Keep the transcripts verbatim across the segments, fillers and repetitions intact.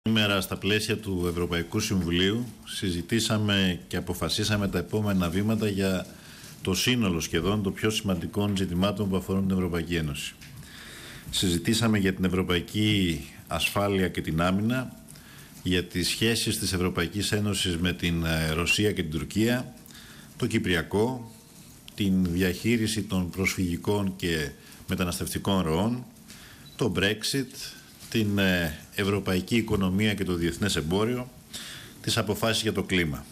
Σήμερα στα πλαίσια του Ευρωπαϊκού Συμβουλίου συζητήσαμε και αποφασίσαμε τα επόμενα βήματα για το σύνολο σχεδόν των πιο σημαντικών ζητημάτων που αφορούν την Ευρωπαϊκή Ένωση. Συζητήσαμε για την ευρωπαϊκή ασφάλεια και την άμυνα, για τις σχέσεις της Ευρωπαϊκής Ένωσης με την Ρωσία και την Τουρκία, το Κυπριακό, την διαχείριση των προσφυγικών και μεταναστευτικών ροών, το Brexit, την ευρωπαϊκή οικονομία και το διεθνές εμπόριο, τις αποφάσεις για το κλίμα.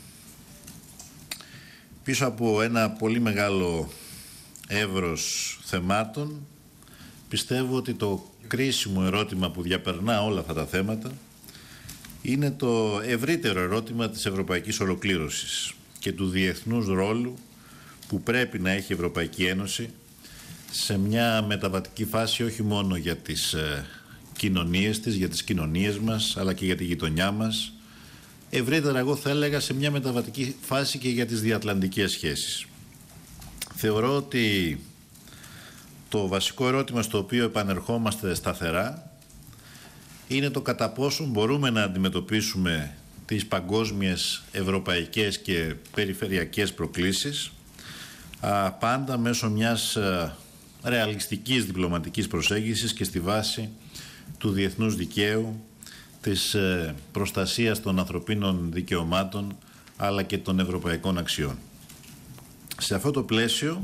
Πίσω από ένα πολύ μεγάλο εύρος θεμάτων, πιστεύω ότι το κρίσιμο ερώτημα που διαπερνά όλα αυτά τα θέματα είναι το ευρύτερο ερώτημα της ευρωπαϊκής ολοκλήρωσης και του διεθνούς ρόλου που πρέπει να έχει η Ευρωπαϊκή Ένωση σε μια μεταβατική φάση όχι μόνο για τις κοινωνίες της, για τις κοινωνίες μας, αλλά και για τη γειτονιά μας. Ευρύτερα, εγώ θα έλεγα, σε μια μεταβατική φάση και για τις διατλαντικές σχέσεις. Θεωρώ ότι το βασικό ερώτημα στο οποίο επανερχόμαστε σταθερά είναι το κατά πόσο μπορούμε να αντιμετωπίσουμε τις παγκόσμιες, ευρωπαϊκές και περιφερειακές προκλήσεις πάντα μέσω μιας ρεαλιστικής διπλωματικής προσέγγισης και στη βάση του διεθνούς δικαίου, της προστασίας των ανθρωπίνων δικαιωμάτων αλλά και των ευρωπαϊκών αξιών. Σε αυτό το πλαίσιο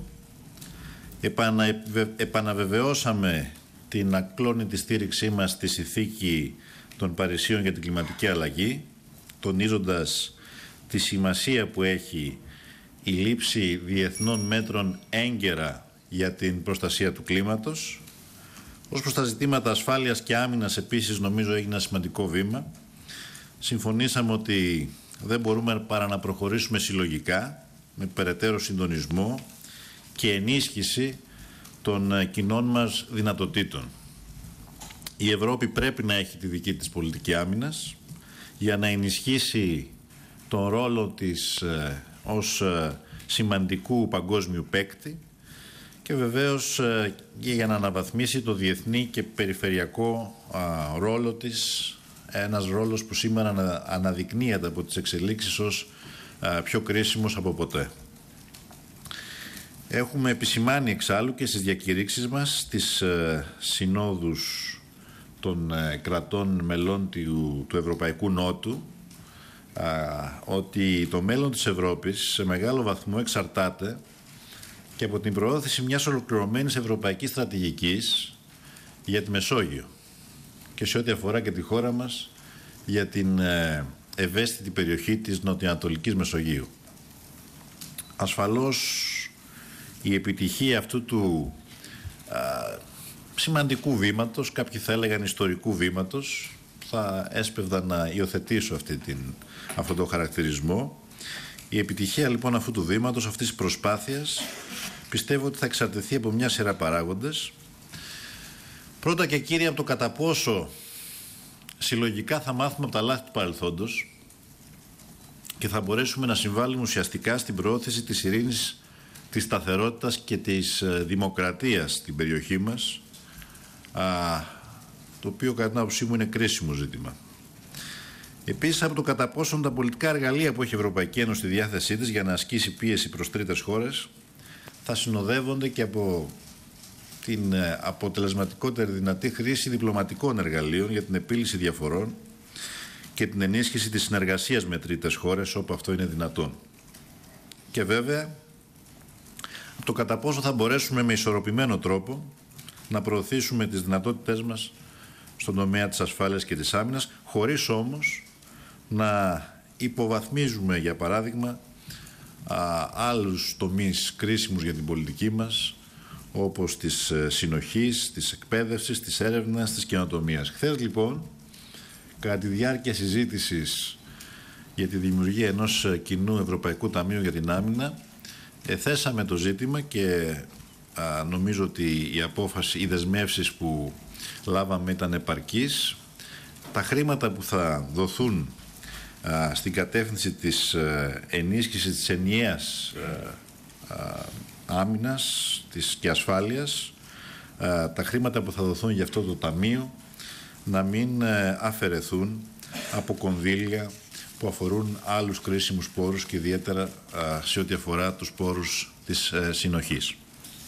επαναβεβαιώσαμε την ακλόνητη στήριξή μας στη συνθήκη των Παρισίων για την κλιματική αλλαγή, τονίζοντας τη σημασία που έχει η λήψη διεθνών μέτρων έγκαιρα για την προστασία του κλίματος. Ως προς τα ζητήματα ασφάλειας και άμυνας επίσης νομίζω έγινε ένα σημαντικό βήμα. Συμφωνήσαμε ότι δεν μπορούμε παρά να προχωρήσουμε συλλογικά με περαιτέρω συντονισμό και ενίσχυση των κοινών μας δυνατοτήτων. Η Ευρώπη πρέπει να έχει τη δική της πολιτική άμυνας για να ενισχύσει τον ρόλο της ε, ως ε, σημαντικού παγκόσμιου παίκτη και βεβαίως ε, και για να αναβαθμίσει το διεθνή και περιφερειακό ε, ρόλο της, ένας ρόλος που σήμερα ανα, αναδεικνύεται από τις εξελίξεις ως ε, πιο κρίσιμος από ποτέ. Έχουμε επισημάνει εξάλλου και στις διακηρύξεις μας, στις ε, συνόδους των ε, κρατών μελών του, του Ευρωπαϊκού Νότου, α, ότι το μέλλον της Ευρώπης σε μεγάλο βαθμό εξαρτάται και από την προώθηση μιας ολοκληρωμένης ευρωπαϊκής στρατηγικής για τη Μεσόγειο και σε ό,τι αφορά και τη χώρα μας για την ε, ευαίσθητη περιοχή της Νοτιοανατολικής Μεσογείου. Ασφαλώς η επιτυχία αυτού του α, σημαντικού βήματος, κάποιοι θα έλεγαν ιστορικού βήματος, θα έσπευδα να υιοθετήσω αυτή την, αυτό το χαρακτηρισμό. Η επιτυχία λοιπόν αυτού του βήματος, αυτής της προσπάθειας, πιστεύω ότι θα εξαρτηθεί από μια σειρά παράγοντες. Πρώτα και κύρια από το κατά πόσο συλλογικά θα μάθουμε από τα λάθη του παρελθόντος και θα μπορέσουμε να συμβάλλουμε ουσιαστικά στην προώθηση της ειρήνης, της σταθερότητας και της δημοκρατίας στην περιοχή μας, α, το οποίο κατά την άποψή μου είναι κρίσιμο ζήτημα. Επίσης, από το κατά πόσον τα πολιτικά εργαλεία που έχει η Ευρωπαϊκή Ένωση στη διάθεσή της για να ασκήσει πίεση προς τρίτες χώρες θα συνοδεύονται και από την αποτελεσματικότερη δυνατή χρήση διπλωματικών εργαλείων για την επίλυση διαφορών και την ενίσχυση της συνεργασίας με τρίτες χώρες όπου αυτό είναι δυνατόν. Και βέβαια, το κατά πόσο θα μπορέσουμε με ισορροπημένο τρόπο να προωθήσουμε τις δυνατότητές μας στον τομέα της ασφάλειας και της άμυνας, χωρίς όμως να υποβαθμίζουμε, για παράδειγμα, α, άλλους τομείς κρίσιμους για την πολιτική μας, όπως της συνοχής, της εκπαίδευσης, της έρευνας, της καινοτομίας. Χθες, λοιπόν, κατά τη διάρκεια συζήτησης για τη δημιουργία ενός κοινού Ευρωπαϊκού Ταμείου για την Άμυνα, θέσαμε το ζήτημα και α, νομίζω ότι η απόφαση, οι δεσμεύσεις που λάβαμε ήταν επαρκείς. Τα χρήματα που θα δοθούν α, στην κατεύθυνση της α, ενίσχυσης της ενιαίας α, α, άμυνας της και ασφάλειας, α, τα χρήματα που θα δοθούν για αυτό το ταμείο να μην α, αφαιρεθούν από κονδύλια που αφορούν άλλους κρίσιμους πόρους και ιδιαίτερα α, σε ό,τι αφορά τους πόρους της ε, συνοχής.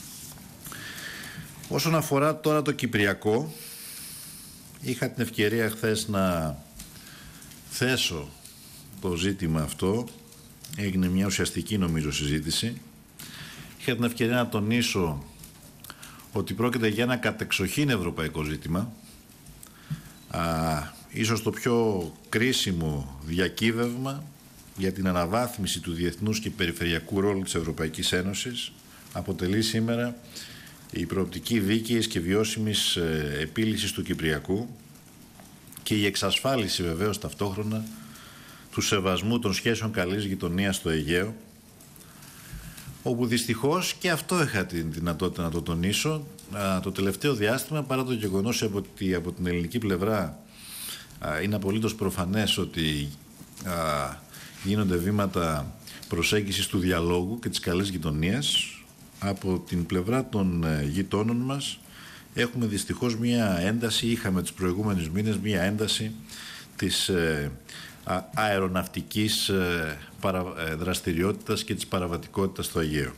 Όσον αφορά τώρα το Κυπριακό, είχα την ευκαιρία χθες να θέσω το ζήτημα αυτό. Έγινε μια ουσιαστική νομίζω συζήτηση. Είχα την ευκαιρία να τονίσω ότι πρόκειται για ένα κατεξοχήν ευρωπαϊκό ζήτημα. Α, ίσως το πιο κρίσιμο διακύβευμα για την αναβάθμιση του διεθνούς και περιφερειακού ρόλου της Ευρωπαϊκής Ένωσης αποτελεί σήμερα η προοπτική δίκαιης και βιώσιμης ε, επίλυσης του Κυπριακού και η εξασφάλιση βεβαίως ταυτόχρονα του σεβασμού των σχέσεων καλής γειτονίας στο Αιγαίο, όπου δυστυχώς και αυτό είχα την δυνατότητα να το τονίσω α, το τελευταίο διάστημα, παρά το γεγονός ότι από την ελληνική πλευρά α, είναι απολύτως προφανές ότι α, γίνονται βήματα προσέγγισης του διαλόγου και της καλής γειτονίας. Από την πλευρά των ε, γειτόνων μας έχουμε δυστυχώς μία ένταση, είχαμε τους προηγούμενους μήνες μία ένταση της ε, α, αεροναυτικής ε, παρα, ε, δραστηριότητας και της παραβατικότητας στο Αιγαίο.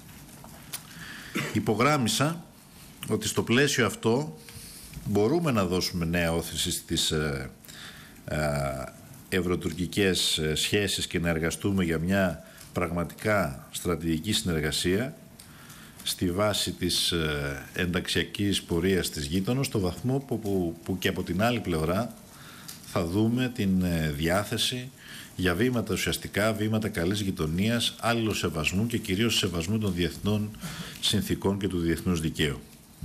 Υπογράμμισα ότι στο πλαίσιο αυτό μπορούμε να δώσουμε νέα όθηση στις ε, ε, ευρωτουρκικές σχέσεις και να εργαστούμε για μια πραγματικά στρατηγική συνεργασία στη βάση της ενταξιακής πορείας της γείτονος, στο βαθμό που, που, που και από την άλλη πλευρά θα δούμε την διάθεση για βήματα ουσιαστικά, βήματα καλής γειτονίας, αλληλοσεβασμού και κυρίως σεβασμού των διεθνών συνθήκων και του διεθνούς δικαίου.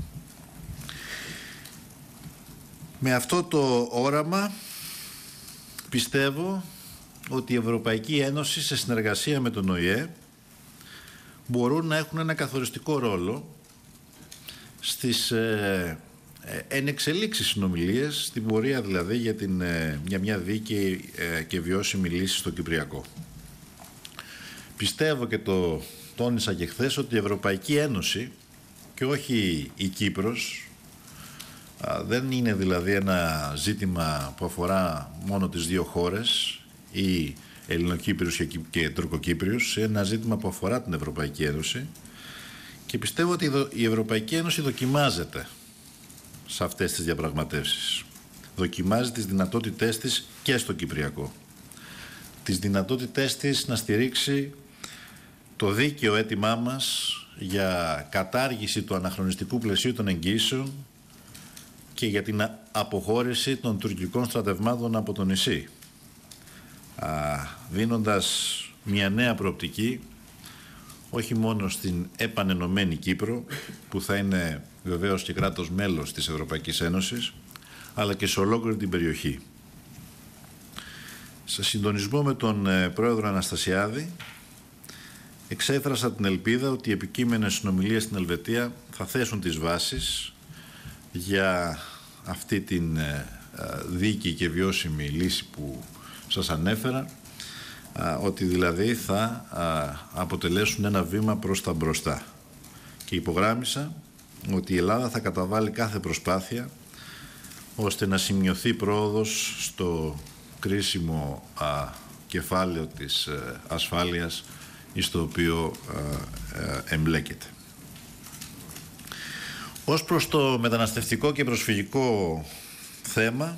Με αυτό το όραμα πιστεύω ότι η Ευρωπαϊκή Ένωση σε συνεργασία με τον Ο Η Ε μπορούν να έχουν ένα καθοριστικό ρόλο στις ε, ε, ενεξελίξεις συνομιλίες, στην πορεία δηλαδή για, την, ε, για μια δίκαιη ε, και βιώσιμη λύση στο Κυπριακό. Πιστεύω και το τόνισα και χθες ότι η Ευρωπαϊκή Ένωση και όχι η Κύπρος α, δεν είναι δηλαδή ένα ζήτημα που αφορά μόνο τις δύο χώρες ή Ελληνοκύπριους και Τουρκοκύπριους, ένα ζήτημα που αφορά την Ευρωπαϊκή Ένωση και πιστεύω ότι η Ευρωπαϊκή Ένωση δοκιμάζεται σε αυτές τις διαπραγματεύσεις. Δοκιμάζει τις δυνατότητές της και στο Κυπριακό. Τις δυνατότητές της να στηρίξει το δίκαιο αίτημά μας για κατάργηση του αναχρονιστικού πλαισίου των εγγύσεων και για την αποχώρηση των τουρκικών στρατευμάτων από το νησί, δίνοντας μια νέα προοπτική όχι μόνο στην επανενωμένη Κύπρο, που θα είναι βεβαίως και κράτος μέλος της Ευρωπαϊκής Ένωσης, αλλά και σε ολόκληρη την περιοχή. Σε συντονισμό με τον πρόεδρο Αναστασιάδη, εξέφρασα την ελπίδα ότι οι επικείμενες συνομιλίες στην Ελβετία θα θέσουν τις βάσεις για αυτή την δίκαιη και βιώσιμη λύση που σας ανέφερα, ότι δηλαδή θα αποτελέσουν ένα βήμα προς τα μπροστά. Και υπογράμμισα ότι η Ελλάδα θα καταβάλει κάθε προσπάθεια ώστε να σημειωθεί πρόοδος στο κρίσιμο κεφάλαιο της ασφάλειας στο οποίο εμπλέκεται. Ως προς το μεταναστευτικό και προσφυγικό θέμα,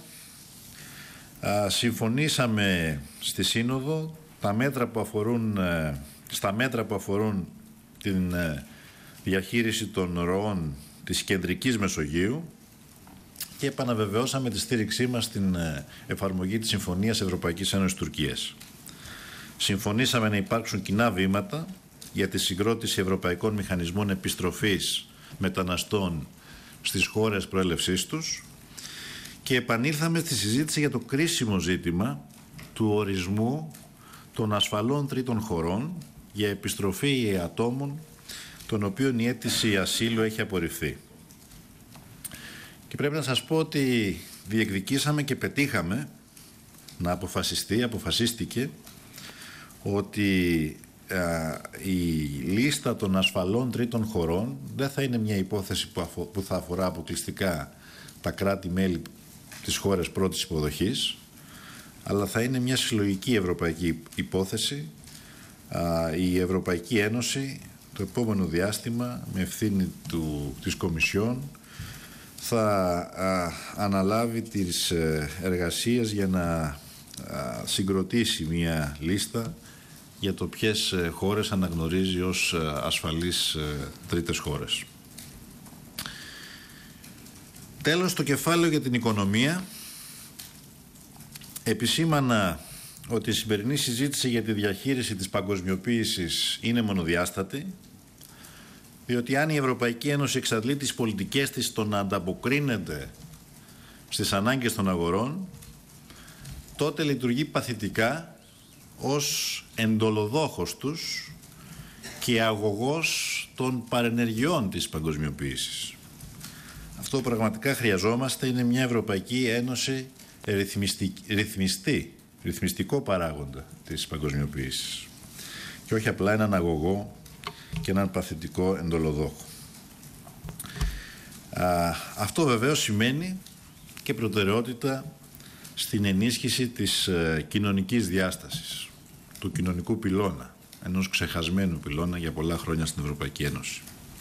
συμφωνήσαμε στη Σύνοδο τα μέτρα που αφορούν, στα μέτρα που αφορούν την διαχείριση των ροών της κεντρικής Μεσογείου και επαναβεβαιώσαμε τη στήριξή μας στην εφαρμογή της Συμφωνίας Ευρωπαϊκής Ένωσης Τουρκίας. Συμφωνήσαμε να υπάρξουν κοινά βήματα για τη συγκρότηση ευρωπαϊκών μηχανισμών επιστροφής μεταναστών στις χώρες προέλευσής τους και επανήλθαμε στη συζήτηση για το κρίσιμο ζήτημα του ορισμού των ασφαλών τρίτων χωρών για επιστροφή ατόμων των οποίων η αίτηση ασύλου έχει απορριφθεί. Και πρέπει να σας πω ότι διεκδικήσαμε και πετύχαμε να αποφασιστεί, αποφασίστηκε ότι α, η λίστα των ασφαλών τρίτων χωρών δεν θα είναι μια υπόθεση που, αφο, που θα αφορά αποκλειστικά τα κράτη-μέλη της χώρας πρώτης υποδοχής, αλλά θα είναι μια συλλογική ευρωπαϊκή υπόθεση. Η Ευρωπαϊκή Ένωση το επόμενο διάστημα, με ευθύνη του, της Κομισιόν, θα α, αναλάβει τις εργασίες για να α, συγκροτήσει μια λίστα για το ποιες χώρες αναγνωρίζει ως ασφαλείς τρίτες χώρες. Τέλος, το κεφάλαιο για την οικονομία. Επισήμανα ότι η σημερινή συζήτηση για τη διαχείριση της παγκοσμιοποίησης είναι μονοδιάστατη, διότι αν η Ευρωπαϊκή Ένωση εξαντλεί τις πολιτικές της στο να ανταποκρίνεται στις ανάγκες των αγορών, τότε λειτουργεί παθητικά ως εντολοδόχος τους και αγωγός των παρενεργειών της παγκοσμιοποίησης. Αυτό που πραγματικά χρειαζόμαστε είναι μια Ευρωπαϊκή Ένωση ρυθμιστή, ρυθμιστικό παράγοντα της παγκοσμιοποίησης και όχι απλά έναν αγωγό και έναν παθητικό εντολοδόχο. Α, αυτό βεβαίως σημαίνει και προτεραιότητα στην ενίσχυση της ε, κοινωνικής διάστασης, του κοινωνικού πυλώνα, ενός ξεχασμένου πυλώνα για πολλά χρόνια στην Ευρωπαϊκή Ένωση.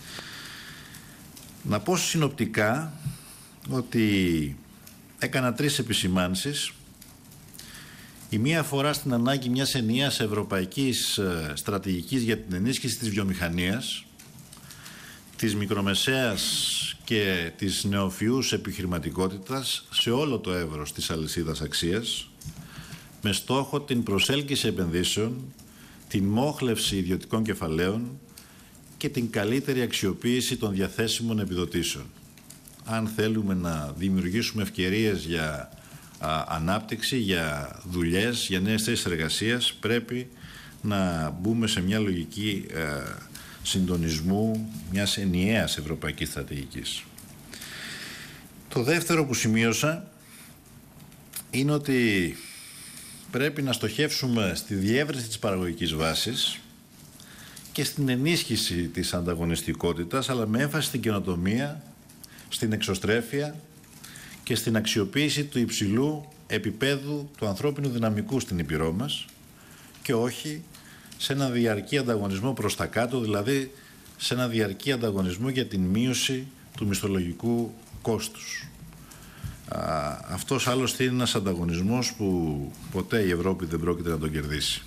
Να πω συνοπτικά ότι έκανα τρεις επισημάνσεις. Η μία αφορά στην ανάγκη μιας ενιαίας ευρωπαϊκής στρατηγικής για την ενίσχυση της βιομηχανίας, της μικρομεσαίας και της νεοφυούς επιχειρηματικότητας σε όλο το εύρος της αλυσίδας αξίας, με στόχο την προσέλκυση επενδύσεων, την μόχλευση ιδιωτικών κεφαλαίων και την καλύτερη αξιοποίηση των διαθέσιμων επιδοτήσεων. Αν θέλουμε να δημιουργήσουμε ευκαιρίες για α, ανάπτυξη, για δουλειές, για νέες θέσεις εργασίας, πρέπει να μπούμε σε μια λογική ε, συντονισμού μιας ενιαίας ευρωπαϊκής στρατηγικής. Το δεύτερο που σημείωσα είναι ότι πρέπει να στοχεύσουμε στη διεύρυνση της παραγωγικής βάσης και στην ενίσχυση της ανταγωνιστικότητας, αλλά με έμφαση στην καινοτομία, στην εξωστρέφεια και στην αξιοποίηση του υψηλού επίπεδου του ανθρώπινου δυναμικού στην Ήπειρό μας και όχι σε ένα διαρκή ανταγωνισμό προς τα κάτω, δηλαδή σε ένα διαρκή ανταγωνισμό για την μείωση του μισθολογικού κόστους. Α, αυτός άλλωστε είναι ένας ανταγωνισμός που ποτέ η Ευρώπη δεν πρόκειται να τον κερδίσει.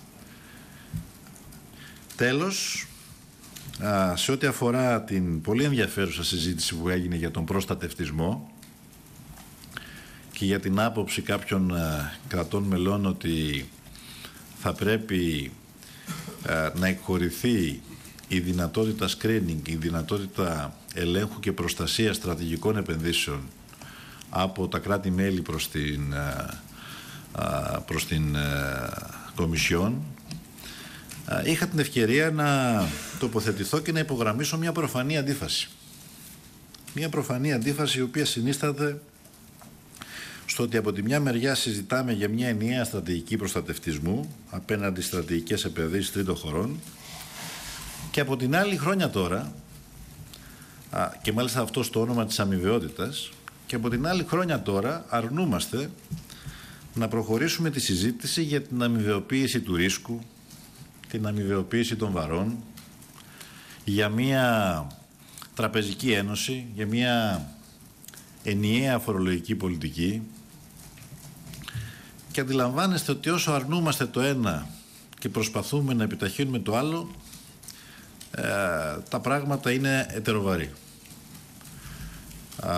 Τέλος, α, σε ό,τι αφορά την πολύ ενδιαφέρουσα συζήτηση που έγινε για τον προστατευτισμό και για την άποψη κάποιων α, κρατών μελών ότι θα πρέπει α, να εκχωρηθεί η δυνατότητα screening, η δυνατότητα ελέγχου και προστασίας στρατηγικών επενδύσεων από τα κράτη-μέλη προς την, α, προς την α, Κομισιόν, είχα την ευκαιρία να τοποθετηθώ και να υπογραμμίσω μια προφανή αντίφαση. Μια προφανή αντίφαση η οποία συνίσταται στο ότι από τη μια μεριά συζητάμε για μια ενιαία στρατηγική προστατευτισμού απέναντι στρατηγικές επενδύσεις τρίτων χωρών και από την άλλη χρόνια τώρα, και μάλιστα αυτό στο όνομα της αμοιβαιότητας, και από την άλλη χρόνια τώρα αρνούμαστε να προχωρήσουμε τη συζήτηση για την αμοιβαιοποίηση του ρίσκου, την αμοιβαιοποίηση των βαρών, για μια τραπεζική ένωση, για μια ενιαία φορολογική πολιτική, και αντιλαμβάνεστε ότι όσο αρνούμαστε το ένα και προσπαθούμε να επιταχύνουμε το άλλο, ε, τα πράγματα είναι ετεροβαρή. Α,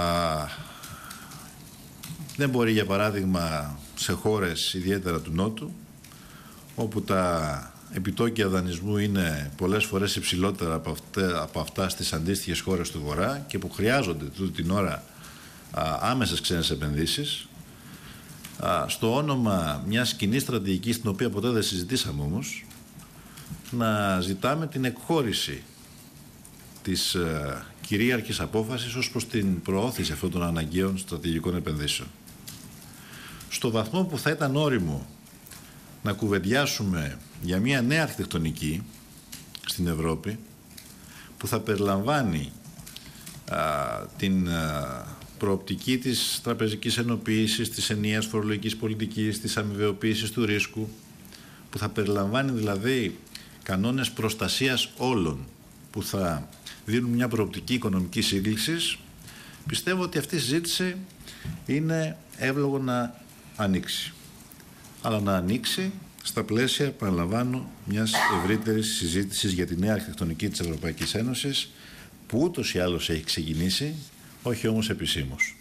δεν μπορεί, για παράδειγμα, σε χώρες ιδιαίτερα του Νότου, όπου τα επιτόκια δανεισμού είναι πολλές φορές υψηλότερα από αυτά, από αυτά στις αντίστοιχες χώρες του Βορρά και που χρειάζονται τούτη την ώρα α, άμεσες ξένες επενδύσεις, α, στο όνομα μιας κοινής στρατηγικής, την οποία ποτέ δεν συζητήσαμε όμως, να ζητάμε την εκχώρηση της α, κυρίαρχης απόφασης ως προς την προώθηση αυτών των αναγκαίων στρατηγικών επενδύσεων. Στο βαθμό που θα ήταν όριμο να κουβεντιάσουμε για μια νέα αρχιτεκτονική στην Ευρώπη που θα περιλαμβάνει α, την α, προοπτική της τραπεζικής ενοποίησης, της ενιαίας φορολογικής πολιτικής, της αμοιβαιοποίησης του ρίσκου, που θα περιλαμβάνει δηλαδή κανόνες προστασίας όλων, που θα δίνουν μια προοπτική οικονομικής σύγκλησης, πιστεύω ότι αυτή η συζήτηση είναι εύλογο να ανοίξει. Αλλά να ανοίξει στα πλαίσια, επαναλαμβάνω, μιας ευρύτερης συζήτησης για τη νέα αρχιτεκτονική της Ευρωπαϊκής Ένωσης, που ούτως ή άλλως έχει ξεκινήσει, όχι όμως επισήμως.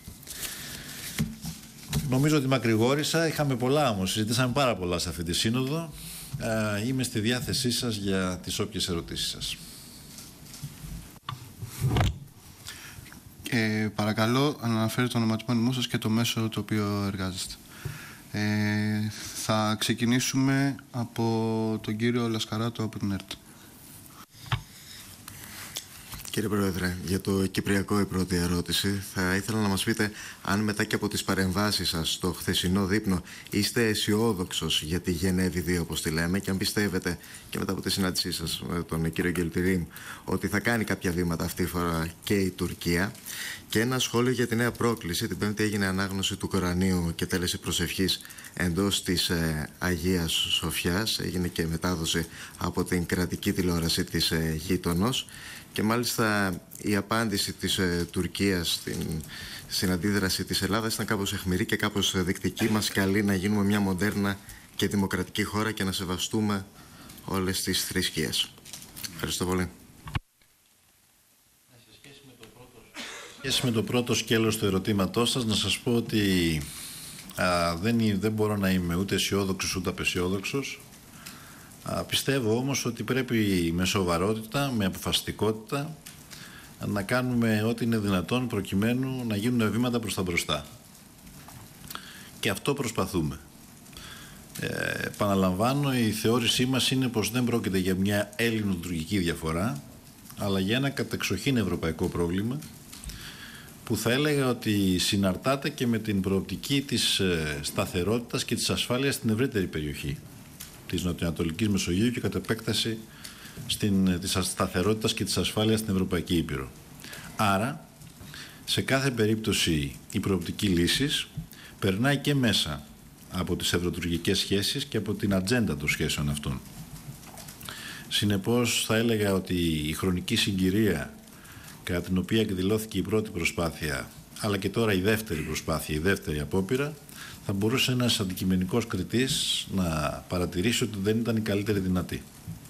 Νομίζω ότι μακρηγόρησα, είχαμε πολλά όμως, συζητήσαμε πάρα πολλά σε αυτή τη σύνοδο. Ε, είμαι στη διάθεσή σας για τις όποιες ερωτήσεις σας. Ε, παρακαλώ, αναφέρετε το ονοματεπώνυμό σας και το μέσο το οποίο εργάζεστε. Ε, θα ξεκινήσουμε από τον κύριο Λασκαράτο από την ΕΡΤ. Κύριε Πρόεδρε, για το Κυπριακό η πρώτη ερώτηση. Θα ήθελα να μας πείτε αν μετά και από τις παρεμβάσεις σας στο χθεσινό δείπνο είστε αισιόδοξος για τη Γενέβη δύο, όπως τη λέμε, και αν πιστεύετε και μετά από τη συνάντησή σας με τον κύριο Γκελτιρίμ ότι θα κάνει κάποια βήματα αυτή τη φορά και η Τουρκία. Και ένα σχόλιο για τη νέα πρόκληση. Την Πέμπτη έγινε ανάγνωση του Κορανίου και τέλεση προσευχής εντός της ε, Αγίας Σοφιάς. Έγινε και μετάδοση από την κρατική τηλεόραση της ε, γείτονος. Και μάλιστα η απάντηση της ε, Τουρκίας στην, στην αντίδραση της Ελλάδας ήταν κάπως αιχμηρή και κάπως δεικτική. Μας καλεί να γίνουμε μια μοντέρνα και δημοκρατική χώρα και να σεβαστούμε όλες τις θρησκείες. Ευχαριστώ πολύ. Σε σχέση με το πρώτο σκέλος του ερωτήματός σας, να σας πω ότι α, δεν, δεν μπορώ να είμαι ούτε αισιόδοξος ούτε απεσιόδοξος. Α, πιστεύω όμως ότι πρέπει με σοβαρότητα, με αποφασιστικότητα να κάνουμε ό,τι είναι δυνατόν προκειμένου να γίνουν βήματα προς τα μπροστά. Και αυτό προσπαθούμε. Ε, επαναλαμβάνω, η θεώρησή μας είναι πως δεν πρόκειται για μια έλληνο-τουρκική διαφορά, αλλά για ένα κατεξοχήν ευρωπαϊκό πρόβλημα, που θα έλεγα ότι συναρτάται και με την προοπτική της σταθερότητας και της ασφάλειας στην ευρύτερη περιοχή της Νοτιοανατολικής Μεσογείου και κατ' επέκταση στην, της σταθερότητας και της ασφάλειας στην Ευρωπαϊκή Ήπειρο. Άρα, σε κάθε περίπτωση η προοπτική λύσης περνάει και μέσα από τις ευρωτουρκικές σχέσεις και από την ατζέντα των σχέσεων αυτών. Συνεπώς, θα έλεγα ότι η χρονική συγκυρία κατά την οποία εκδηλώθηκε η πρώτη προσπάθεια, αλλά και τώρα η δεύτερη προσπάθεια, η δεύτερη απόπειρα, θα μπορούσε ένας αντικειμενικός κριτής να παρατηρήσει ότι δεν ήταν η καλύτερη δυνατή.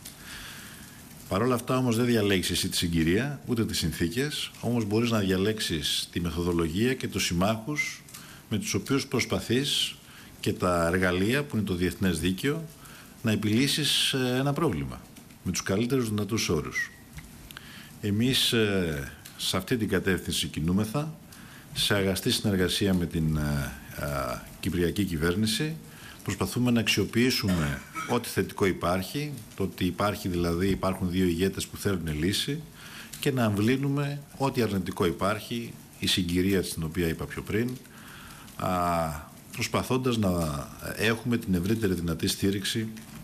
Παρ' όλα αυτά όμως δεν διαλέγεις εσύ τη συγκυρία, ούτε τις συνθήκες, όμως μπορείς να διαλέξεις τη μεθοδολογία και τους συμμάχους με τους οποίους προσπαθείς και τα εργαλεία που είναι το διεθνές δίκαιο να επιλύσεις ένα πρόβλημα με τους καλύτερους δυνατούς όρους. Εμείς ε, σε αυτή την κατεύθυνση κινούμεθα, σε αγαστή συνεργασία με την ε, ε, Κυπριακή κυβέρνηση. Προσπαθούμε να αξιοποιήσουμε ό,τι θετικό υπάρχει, το ότι υπάρχει δηλαδή υπάρχουν δύο ηγέτες που θέλουν λύση, και να αμβλύνουμε ό,τι αρνητικό υπάρχει, η συγκυρία στην οποία είπα πιο πριν, α, προσπαθώντας να έχουμε την ευρύτερη δυνατή στήριξη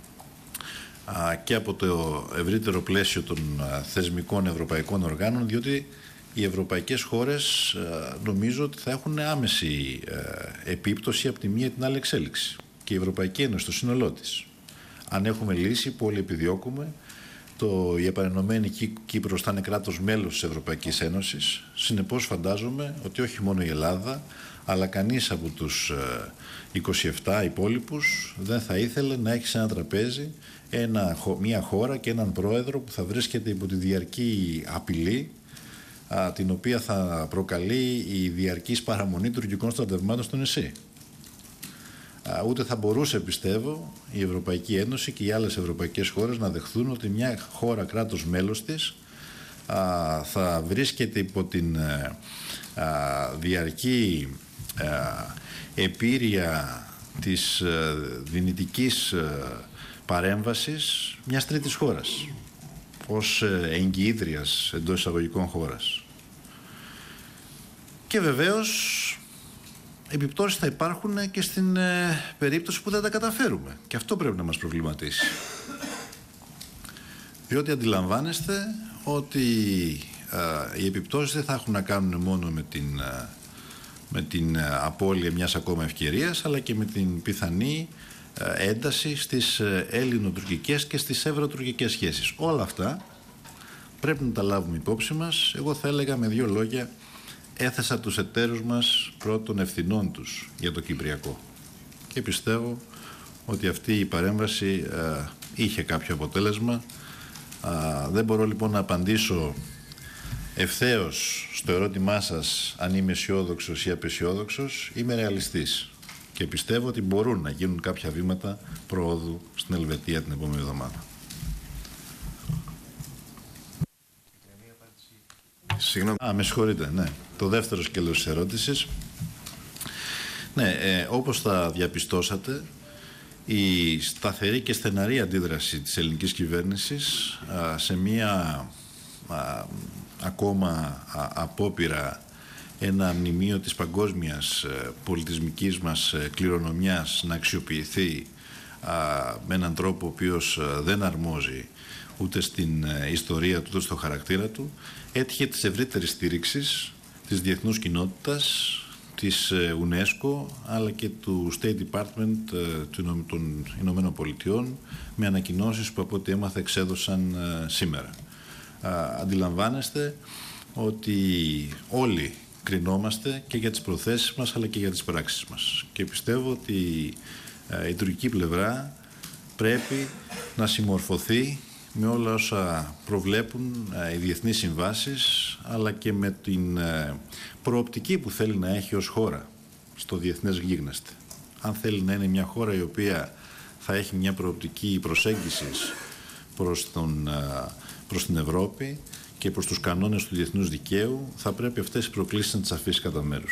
και από το ευρύτερο πλαίσιο των θεσμικών ευρωπαϊκών οργάνων, διότι οι ευρωπαϊκές χώρες νομίζω ότι θα έχουν άμεση επίπτωση από τη μία την άλλη εξέλιξη, και η Ευρωπαϊκή Ένωση στο σύνολό της. Αν έχουμε λύση που όλοι επιδιώκουμε, το, η επανενωμένη Κύπρος θα είναι κράτος μέλος της Ευρωπαϊκής Ένωσης. Συνεπώς φαντάζομαι ότι όχι μόνο η Ελλάδα, αλλά κανείς από τους είκοσι επτά υπόλοιπους δεν θα ήθελε να έχει σε ένα τραπέζι ένα, μια χώρα και έναν πρόεδρο που θα βρίσκεται υπό τη διαρκή απειλή, α, την οποία θα προκαλεί η διαρκής παραμονή τουρκικών στρατευμάτων στο νησί. Α, ούτε θα μπορούσε, πιστεύω, η Ευρωπαϊκή Ένωση και οι άλλες ευρωπαϊκές χώρες να δεχθούν ότι μια χώρα κράτος μέλος της α, θα βρίσκεται υπό την α, διαρκή α, επίρρεια της α, δυνητικής α, παρέμβασης μιας τρίτης χώρας, ως εγγυήτριας εντός εισαγωγικών χώρας. Και βεβαίως επιπτώσεις θα υπάρχουν και στην ε, περίπτωση που δεν τα καταφέρουμε. Και αυτό πρέπει να μας προβληματίσει. Διότι αντιλαμβάνεστε ότι ε, οι επιπτώσεις δεν θα έχουν να κάνουν μόνο με την ε, με την απώλεια μιας ακόμα ευκαιρίας, αλλά και με την πιθανή ένταση στις έλληνο-τουρκικές και στις ευρωτουρκικές σχέσεις. Όλα αυτά πρέπει να τα λάβουμε υπόψη μας. Εγώ θα έλεγα με δύο λόγια, έθεσα τους εταίρους μας πρώτων ευθυνών τους για το Κυπριακό. Και πιστεύω ότι αυτή η παρέμβαση ε, είχε κάποιο αποτέλεσμα. Ε, δεν μπορώ λοιπόν να απαντήσω ευθέως στο ερώτημά σας αν είμαι αισιόδοξος ή απαισιόδοξος. Είμαι ρεαλιστής και πιστεύω ότι μπορούν να γίνουν κάποια βήματα προόδου στην Ελβετία την επόμενη εβδομάδα. Συγγνώμη. Α, με συγχωρείτε, ναι. Το δεύτερο σκέλος της ερώτησης. Ναι, ε, όπως θα διαπιστώσατε, η σταθερή και στεναρή αντίδραση της ελληνικής κυβέρνησης α, σε μία α, ακόμα α, απόπειρα ένα μνημείο της παγκόσμιας ε, πολιτισμικής μας ε, κληρονομιάς να αξιοποιηθεί α, με έναν τρόπο ο οποίος ε, δεν αρμόζει ούτε στην ε, ιστορία του, ούτε στο χαρακτήρα του, έτυχε της ευρύτερης στήριξης της διεθνούς κοινότητας, της UNESCO, αλλά και του State Department των Ηνωμένων Πολιτειών, με ανακοινώσεις που από ό,τι έμαθα εξέδωσαν σήμερα. Αντιλαμβάνεστε ότι όλοι κρινόμαστε και για τις προθέσεις μας, αλλά και για τις πράξεις μας. Και πιστεύω ότι η τουρκική πλευρά πρέπει να συμμορφωθεί με όλα όσα προβλέπουν οι διεθνείς συμβάσεις, αλλά και με την προοπτική που θέλει να έχει ως χώρα στο διεθνές γίγνεσθε. Αν θέλει να είναι μια χώρα η οποία θα έχει μια προοπτική προσέγγισης προς, τον, προς την Ευρώπη και προς τους κανόνες του διεθνούς δικαίου, θα πρέπει αυτές οι προκλήσεις να τις αφήσει κατά μέρους.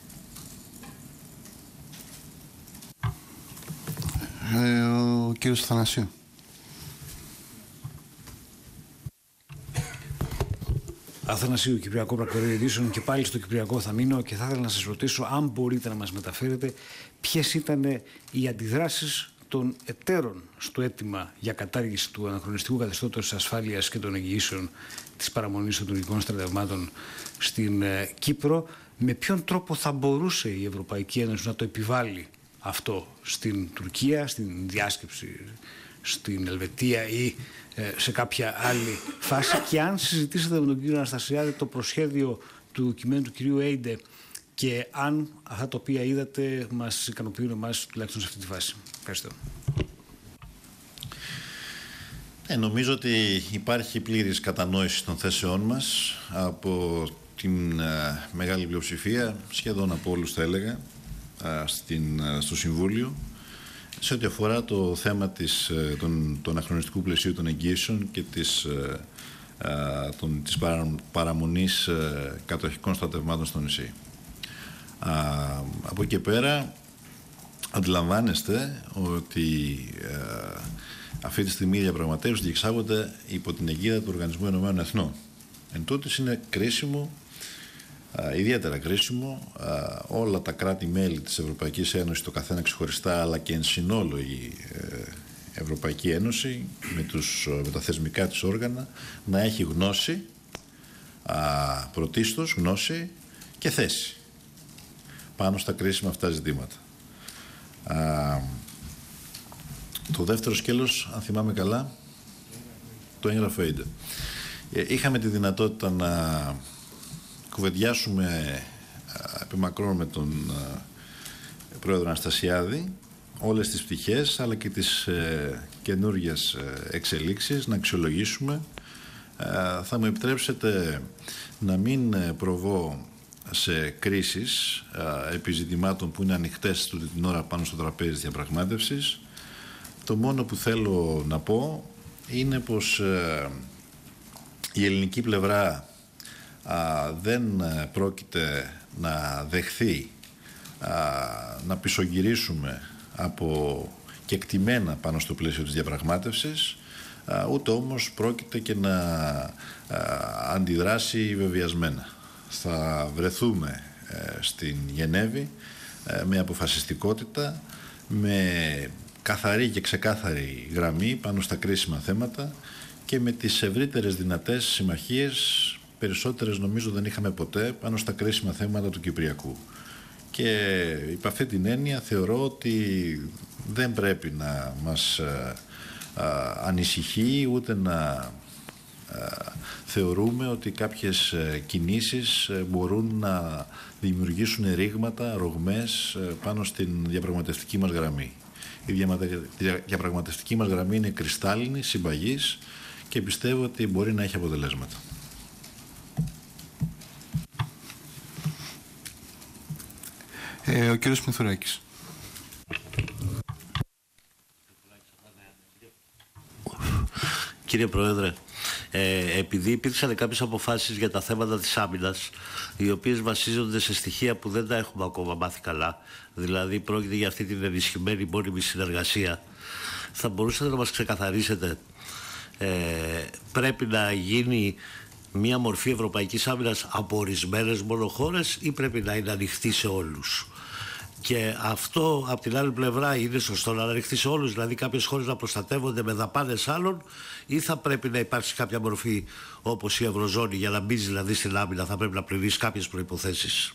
Ε, ο κύριος Αθανασίου. Αθανασίου, Κυπριακό Πρακτορείο Ειδήσεων, και πάλι στο Κυπριακό θα μείνω και θα ήθελα να σας ρωτήσω αν μπορείτε να μας μεταφέρετε ποιες ήταν οι αντιδράσεις των εταίρων στο αίτημα για κατάργηση του αναχρονιστικού καθεστώτος της ασφάλειας και των εγγυήσεων της παραμονής των τουρκικών στρατευμάτων στην ε, Κύπρο. Με ποιον τρόπο θα μπορούσε η Ευρωπαϊκή Ένωση να το επιβάλλει αυτό στην Τουρκία, στην διάσκεψη στην Ελβετία ή σε κάποια άλλη φάση, και αν συζητήσατε με τον κύριο Αναστασιάδη το προσχέδιο του κειμένου του κυρίου Έιντε και αν αυτά τα οποία είδατε μας ικανοποιούν εμάς τουλάχιστον σε αυτή τη φάση. Ευχαριστώ. Ε, νομίζω ότι υπάρχει πλήρης κατανόηση των θέσεών μας από την ε, μεγάλη πλειοψηφία, σχεδόν από όλους θα έλεγα, ε, στην, ε, στο Συμβούλιο, σε ό,τι αφορά το θέμα της, των, του αναχρονιστικού πλαισίου των εγγύσεων και της, α, των, της παρα, παραμονής α, κατοχικών στρατευμάτων στο νησί. Α, από εκεί και πέρα αντιλαμβάνεστε ότι α, αυτή τη στιγμή οι διαπραγματεύσεις διεξάγονται υπό την αιγίδα του Οργανισμού Ηνωμένων Εθνών. Εν τούτης είναι κρίσιμο, Uh, ιδιαίτερα κρίσιμο uh, όλα τα κράτη-μέλη της Ευρωπαϊκής Ένωσης, το καθένα ξεχωριστά, αλλά και εν συνόλο η uh, Ευρωπαϊκή Ένωση με, τους, uh, με τα θεσμικά της όργανα, να έχει γνώση, uh, πρωτίστως γνώση και θέση πάνω στα κρίσιμα αυτά ζητήματα. Uh, το δεύτερο σκέλος, αν θυμάμαι καλά, το έγγραφο Έιντε. Είχαμε τη δυνατότητα να κουβεντιάσουμε επί μακρόν με τον α, πρόεδρο Αναστασιάδη όλες τις πτυχές, αλλά και τις ε, καινούργιες εξελίξεις, να αξιολογήσουμε. Ε, θα μου επιτρέψετε να μην προβώ σε κρίσεις ε, επί ζητημάτων που είναι ανοιχτές τούτη την ώρα πάνω στο τραπέζι της διαπραγμάτευσης. Το μόνο που θέλω να πω είναι πως ε, η ελληνική πλευρά Α, δεν πρόκειται να δεχθεί α, να πισωγυρίσουμε από κεκτημένα πάνω στο πλαίσιο της διαπραγμάτευσης, α, ούτε όμως πρόκειται και να α, αντιδράσει βεβαιασμένα. Θα βρεθούμε ε, στην Γενέβη ε, με αποφασιστικότητα, με καθαρή και ξεκάθαρη γραμμή πάνω στα κρίσιμα θέματα και με τις ευρύτερες δυνατές συμμαχίες. Περισσότερες νομίζω δεν είχαμε ποτέ πάνω στα κρίσιμα θέματα του Κυπριακού. Και υπ' αυτή την έννοια θεωρώ ότι δεν πρέπει να μας α, α, ανησυχεί ούτε να α, θεωρούμε ότι κάποιες κινήσεις μπορούν να δημιουργήσουν ρήγματα, ρογμές πάνω στην διαπραγματευτική μας γραμμή. Η διαπραγματευτική μας γραμμή είναι κρυστάλλινη, συμπαγής και πιστεύω ότι μπορεί να έχει αποτελέσματα. Ε, ο κύριος Μηθουράκης. Κύριε Πρόεδρε, ε, επειδή υπήρξαν κάποιες αποφάσεις για τα θέματα της άμυνας, οι οποίες βασίζονται σε στοιχεία που δεν τα έχουμε ακόμα μάθει καλά, δηλαδή πρόκειται για αυτή την ενισχυμένη μόνιμη συνεργασία, θα μπορούσατε να μας ξεκαθαρίσετε, ε, πρέπει να γίνει μια μορφή ευρωπαϊκής άμυνας από ορισμένες μόνο χώρες ή πρέπει να είναι ανοιχτή σε όλους? Και αυτό από την άλλη πλευρά είναι σωστό να ανοιχτεί σε όλους, δηλαδή κάποιες χώρες να προστατεύονται με δαπάνες άλλων, ή θα πρέπει να υπάρξει κάποια μορφή όπως η Ευρωζώνη, για να μπει δηλαδή στην άμυνα θα πρέπει να πληρήσει κάποιες προϋποθέσεις?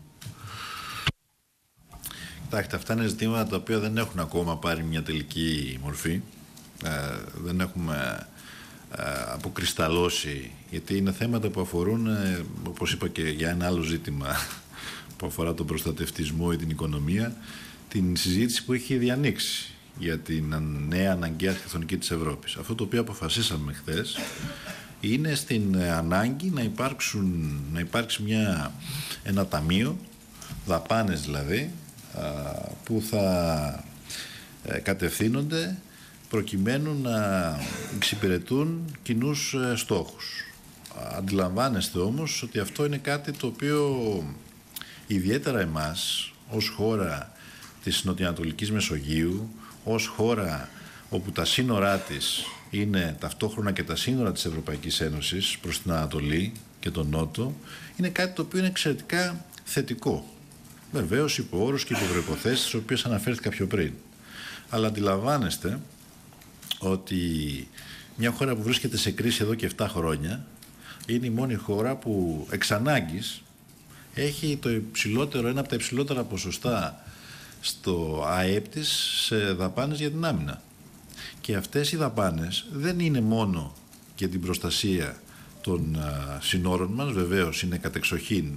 Κοιτάξτε, αυτά είναι ζητήματα τα οποία δεν έχουν ακόμα πάρει μια τελική μορφή. Ε, δεν έχουμε ε, αποκρισταλώσει, γιατί είναι θέματα που αφορούν, ε, όπως είπα και για ένα άλλο ζήτημα που αφορά τον προστατευτισμό ή την οικονομία, την συζήτηση που έχει διανοίξει για την νέα αναγκαία αρχιτεκτονική της Ευρώπης. Αυτό το οποίο αποφασίσαμε χθες είναι στην ανάγκη να, υπάρξουν, να υπάρξει μια, ένα ταμείο, δαπάνες δηλαδή, που θα κατευθύνονται προκειμένου να εξυπηρετούν κοινούς στόχους. Αντιλαμβάνεστε όμως ότι αυτό είναι κάτι το οποίο ιδιαίτερα εμάς ως χώρα της Νοτιοανατολικής Μεσογείου, ως χώρα όπου τα σύνορά της είναι ταυτόχρονα και τα σύνορα της Ευρωπαϊκής Ένωσης προς την Ανατολή και τον Νότο, είναι κάτι το οποίο είναι εξαιρετικά θετικό. Βεβαίως υπό όρους και υπό προϋποθέσεις τις οποίες αναφέρθηκα πιο πριν. Αλλά αντιλαμβάνεστε ότι μια χώρα που βρίσκεται σε κρίση εδώ και επτά χρόνια είναι η μόνη χώρα που εξ ανάγκης έχει το υψηλότερο, ένα από τα υψηλότερα ποσοστά στο ΑΕΠ της σε δαπάνες για την άμυνα. Και αυτές οι δαπάνες δεν είναι μόνο για την προστασία των α, συνόρων μας, βεβαίως είναι κατεξοχήν,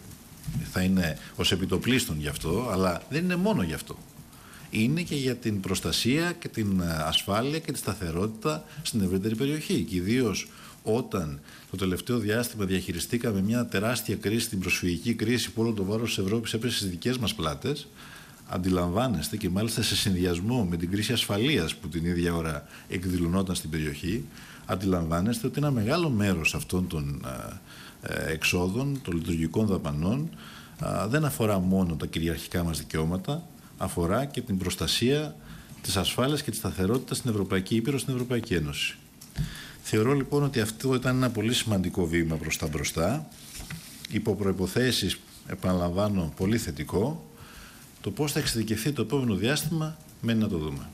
θα είναι ως επιτοπλίστων γι' αυτό, αλλά δεν είναι μόνο γι' αυτό. Είναι και για την προστασία και την ασφάλεια και τη σταθερότητα στην ευρύτερη περιοχή. Και ιδίως όταν το τελευταίο διάστημα διαχειριστήκαμε μια τεράστια κρίση, την προσφυγική κρίση, που όλο το βάρος της Ευρώπης έπεσε στις δικές μας πλάτες, αντιλαμβάνεστε, και μάλιστα σε συνδυασμό με την κρίση ασφαλείας που την ίδια ώρα εκδηλωνόταν στην περιοχή, αντιλαμβάνεστε ότι ένα μεγάλο μέρος αυτών των ε, εξόδων, των λειτουργικών δαπανών, ε, δεν αφορά μόνο τα κυριαρχικά μας δικαιώματα, αφορά και την προστασία της ασφάλειας και της σταθερότητας στην Ευρωπαϊκή Ήπειρο, στην Ευρωπαϊκή Ένωση. Θεωρώ λοιπόν ότι αυτό ήταν ένα πολύ σημαντικό βήμα προς τα μπροστά, υπό προϋποθέσεις, επαναλαμβάνω, πολύ θετικό. Το πώς θα εξειδικευθεί το επόμενο διάστημα, μένει να το δούμε.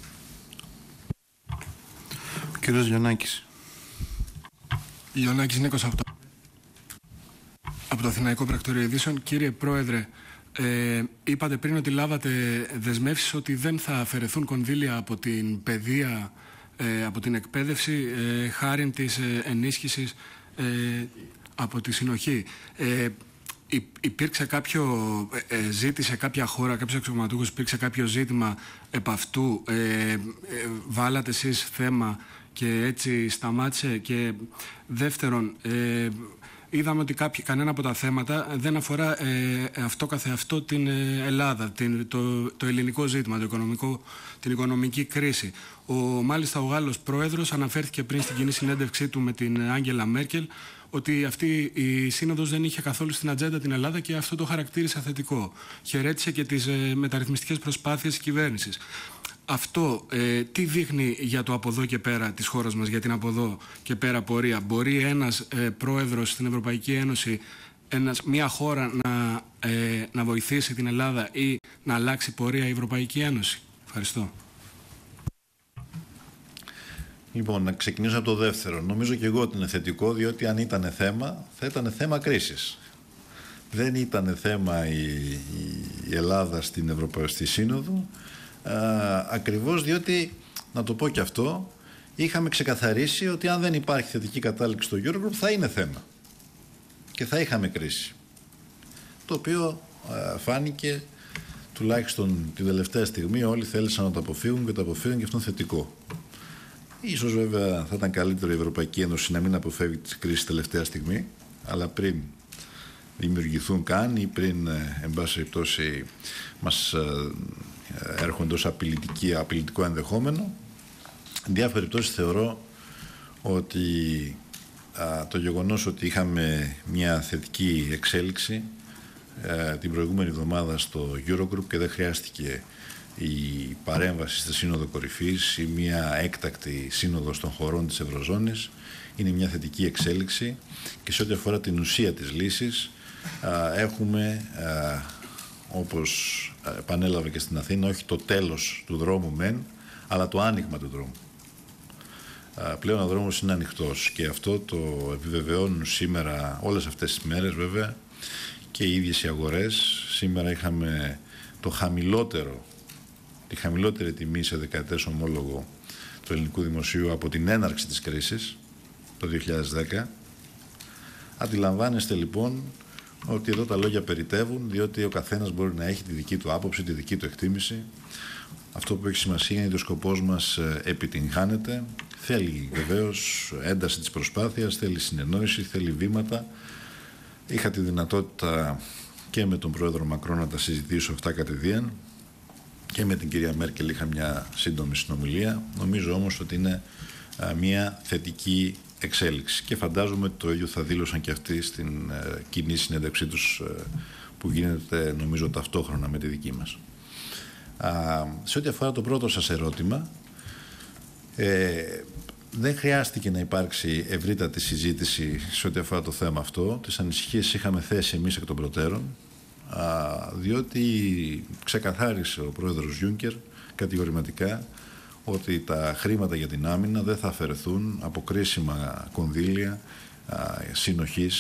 Ο κύριος Λιονάκης. Λιονάκης Νίκος από το, από το Αθηναϊκό Πρακτορείο Ειδήσεων. Κύριε Πρόεδρε, ε, είπατε πριν ότι λάβατε δεσμεύσεις ότι δεν θα αφαιρεθούν κονδύλια από την παιδεία, ε, από την εκπαίδευση, ε, χάριν της ε, ενίσχυσης ε, από τη συνοχή. Ε, Υπήρξε κάποιο, ε, ζήτησε κάποια χώρα, κάποιος αξιωματούχος, υπήρξε κάποιο ζήτημα επ' αυτού, ε, ε, βάλατε εσείς θέμα και έτσι σταμάτησε? Και δεύτερον, ε, είδαμε ότι κάποιο, κανένα από τα θέματα δεν αφορά ε, αυτό καθεαυτό την Ελλάδα, την, το, το ελληνικό ζήτημα, το οικονομικό, την οικονομική κρίση. Ο, μάλιστα ο Γάλλος πρόεδρος αναφέρθηκε πριν στην κοινή συνέντευξή του με την Άγγελα Μέρκελ ότι αυτή η σύνοδος δεν είχε καθόλου στην ατζέντα την Ελλάδα και αυτό το χαρακτήρισε θετικό. Χαιρέτησε και τις ε, μεταρρυθμιστικές προσπάθειες της κυβέρνησης. Αυτό ε, τι δείχνει για το από εδώ και πέρα της χώρας μας, για την από εδώ και πέρα πορεία? Μπορεί ένας ε, πρόεδρος στην Ευρωπαϊκή Ένωση, ένας, μια χώρα να, ε, να βοηθήσει την Ελλάδα ή να αλλάξει πορεία η Ευρωπαϊκή Ένωση? Ευχαριστώ. Λοιπόν, να ξεκινήσω από το δεύτερο. Νομίζω και εγώ ότι είναι θετικό, διότι αν ήταν θέμα, θα ήταν θέμα κρίσης. Δεν ήταν θέμα η, η, η Ελλάδα στην Ευρωπαϊκή Σύνοδο, α, ακριβώς διότι, να το πω και αυτό, είχαμε ξεκαθαρίσει ότι αν δεν υπάρχει θετική κατάληξη στο Eurogroup θα είναι θέμα και θα είχαμε κρίση, το οποίο α, φάνηκε τουλάχιστον την τελευταία στιγμή όλοι θέλησαν να το αποφύγουν και το αποφύγουν και αυτό είναι θετικό. Ίσως βέβαια θα ήταν καλύτερο η Ευρωπαϊκή Ένωση να μην αποφεύγει τις κρίσεις τελευταία στιγμή, αλλά πριν δημιουργηθούν καν ή πριν, εν πάση περιπτώσει, μας έρχονται ως απειλητικό ενδεχόμενο. Εν διάφορες περιπτώσεις θεωρώ ότι α, το γεγονός ότι είχαμε μια θετική εξέλιξη α, την προηγούμενη εβδομάδα στο Eurogroup και δεν χρειάστηκε η παρέμβαση στη Σύνοδο Κορυφής ή μια έκτακτη σύνοδος των χωρών της Ευρωζώνης είναι μια θετική εξέλιξη και σε ό,τι αφορά την ουσία της λύσης α, έχουμε, α, όπως επανέλαβε και στην Αθήνα, όχι το τέλος του δρόμου μεν, αλλά το άνοιγμα του δρόμου. Α, πλέον ο δρόμος είναι ανοιχτός και αυτό το επιβεβαιώνουν σήμερα όλες αυτές τις μέρες βέβαια και οι ίδιες οι αγορές. Σήμερα είχαμε το χαμηλότερο τη χαμηλότερη τιμή σε δεκαετές ομόλογο του ελληνικού δημοσίου από την έναρξη της κρίσης το δύο χιλιάδες δέκα. Αντιλαμβάνεστε λοιπόν ότι εδώ τα λόγια περιτεύουν, διότι ο καθένας μπορεί να έχει τη δική του άποψη, τη δική του εκτίμηση. Αυτό που έχει σημασία είναι ότι ο σκοπός μας επιτυγχάνεται. Θέλει βεβαίως ένταση της προσπάθειας, θέλει συνεννόηση, θέλει βήματα. Είχα τη δυνατότητα και με τον πρόεδρο Μακρόν να τα συζητήσω αυτά κατηδίαν. Και με την κυρία Μέρκελ είχα μια σύντομη συνομιλία. Νομίζω όμως ότι είναι α, μια θετική εξέλιξη και φαντάζομαι ότι το ίδιο θα δήλωσαν και αυτοί στην ε, κοινή συνέντευξή τους ε, που γίνεται νομίζω ταυτόχρονα με τη δική μας. Α, σε ό,τι αφορά το πρώτο σας ερώτημα, ε, δεν χρειάστηκε να υπάρξει ευρύτατη συζήτηση σε ό,τι αφορά το θέμα αυτό. Τις ανησυχίες είχαμε θέσει εμείς εκ των προτέρων, διότι ξεκαθάρισε ο πρόεδρος Γιούνκερ κατηγορηματικά ότι τα χρήματα για την άμυνα δεν θα αφαιρεθούν από κρίσιμα κονδύλια συνοχής,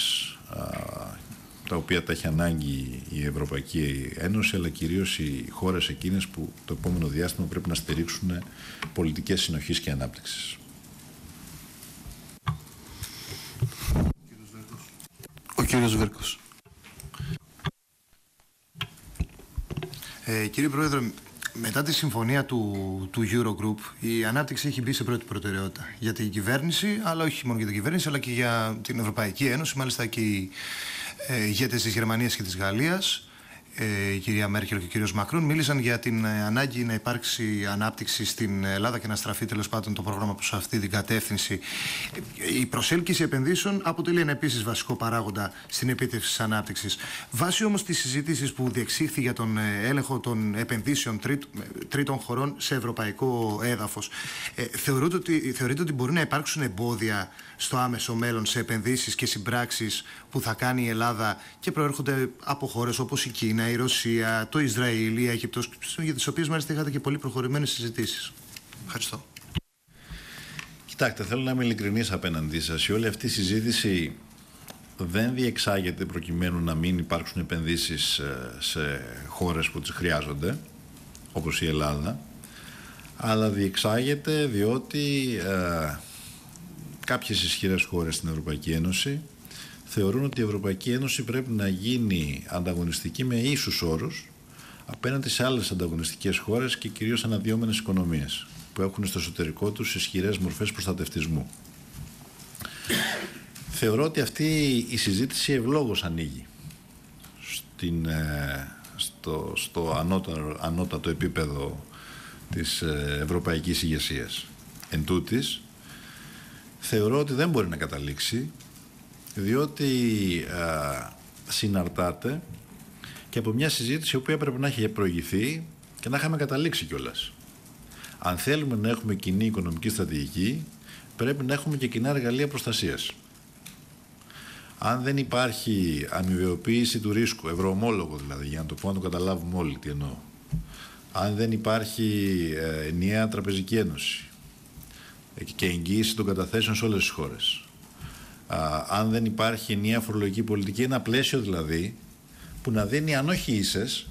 τα οποία τα έχει ανάγκη η Ευρωπαϊκή Ένωση, αλλά κυρίως οι χώρες εκείνες που το επόμενο διάστημα πρέπει να στηρίξουν πολιτικές συνοχής και ανάπτυξης. Ο κύριος Βέρκος. Ε, κύριε Πρόεδρε, μετά τη συμφωνία του, του Eurogroup, η ανάπτυξη έχει μπει σε πρώτη προτεραιότητα για την κυβέρνηση, αλλά όχι μόνο για την κυβέρνηση, αλλά και για την Ευρωπαϊκή Ένωση. Μάλιστα και οι ε, ηγέτες της Γερμανίας και της Γαλλίας, ε, η κυρία Μέρκελ και ο κύριος Μακρόν, μίλησαν για την ε, ανάγκη να υπάρξει ανάπτυξη στην Ελλάδα και να στραφεί τέλος πάντων το πρόγραμμα προς αυτή την κατεύθυνση. Η προσέλκυση επενδύσεων αποτελεί ένα επίσης βασικό παράγοντα στην επίτευξη της ανάπτυξης. Βάσει όμως της συζήτησης που διεξήχθη για τον έλεγχο των επενδύσεων τρίτ, τρίτων χωρών σε ευρωπαϊκό έδαφος, ε, θεωρείτε, ότι, θεωρείτε ότι μπορεί να υπάρξουν εμπόδια στο άμεσο μέλλον σε επενδύσεις και συμπράξεις που θα κάνει η Ελλάδα και προέρχονται από χώρες όπως η Κίνα, η Ρωσία, το Ισραήλ, η Αίγυπτος, για τις οποίες μάλιστα είχατε και πολύ προχωρημένες συζητήσεις? Ευχαριστώ. Κοιτάξτε, θέλω να είμαι ειλικρινής απέναντί σας. Η όλη αυτή η συζήτηση δεν διεξάγεται προκειμένου να μην υπάρξουν επενδύσεις σε χώρες που τις χρειάζονται, όπως η Ελλάδα, αλλά διεξάγεται διότι ε, κάποιες ισχυρές χώρες στην Ευρωπαϊκή Ένωση θεωρούν ότι η Ευρωπαϊκή Ένωση πρέπει να γίνει ανταγωνιστική με ίσους όρους απέναντι σε άλλες ανταγωνιστικές χώρες και κυρίως αναδυόμενες οικονομίες που έχουν στο εσωτερικό τους ισχυρές μορφές προστατευτισμού. Θεωρώ ότι αυτή η συζήτηση ευλόγως ανοίγει στην, στο, στο ανώτατο, ανώτατο επίπεδο της ευρωπαϊκής ηγεσίας. Εν τούτης, θεωρώ ότι δεν μπορεί να καταλήξει, διότι α, συναρτάται και από μια συζήτηση η οποία πρέπει να έχει προηγηθεί και να είχαμε καταλήξει κιόλας. Αν θέλουμε να έχουμε κοινή οικονομική στρατηγική, πρέπει να έχουμε και κοινά εργαλεία προστασίας. Αν δεν υπάρχει αμοιβαιοποίηση του ρίσκου, ευρωομόλογο δηλαδή, για να το πω να το καταλάβουμε όλοι τι εννοώ, αν δεν υπάρχει ε, ενιαία τραπεζική ένωση και εγγύηση των καταθέσεων σε όλες τις χώρες, α, αν δεν υπάρχει ενιαία φορολογική πολιτική, ένα πλαίσιο δηλαδή που να δίνει, αν όχι ίσες,